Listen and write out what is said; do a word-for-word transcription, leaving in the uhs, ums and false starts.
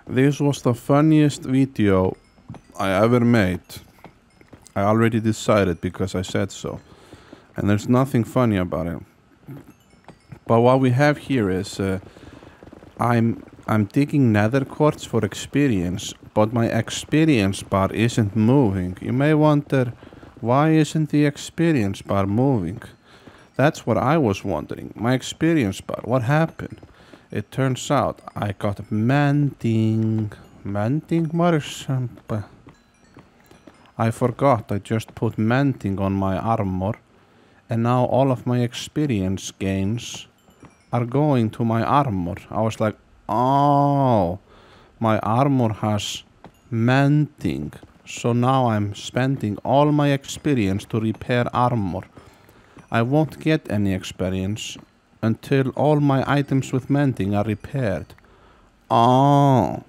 This was the funniest video I ever made. I already decided because I said so. And there's nothing funny about it. But what we have here is uh, I'm I'm digging nether quartz for experience, but my experience bar isn't moving. You may wonder, why isn't the experience bar moving? That's what I was wondering. My experience bar, what happened? It turns out I got mending. Mending? What is some... I forgot I just put mending on my armor. And now all of my experience gains are going to my armor. I was like, oh, my armor has mending. So now I'm spending all my experience to repair armor. I won't get any experience until all my items with mending are repaired. Oh.